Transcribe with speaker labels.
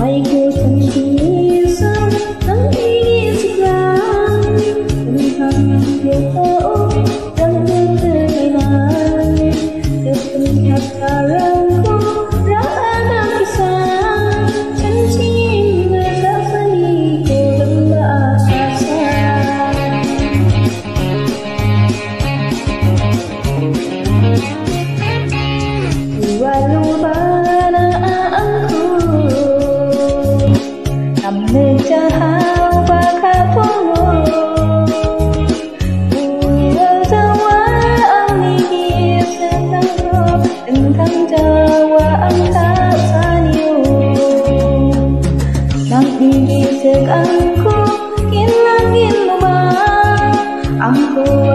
Speaker 1: ku sentiasa ingin segan tentang dia tahu dan berteman sepenuhnya karangku rada kisah cincin bersasani ku lembah asa walau pada aku menjauh bakal tunggu jawaan ini setanggup tentang jawaan kasaniu nang ini segangku kinangin lumah angku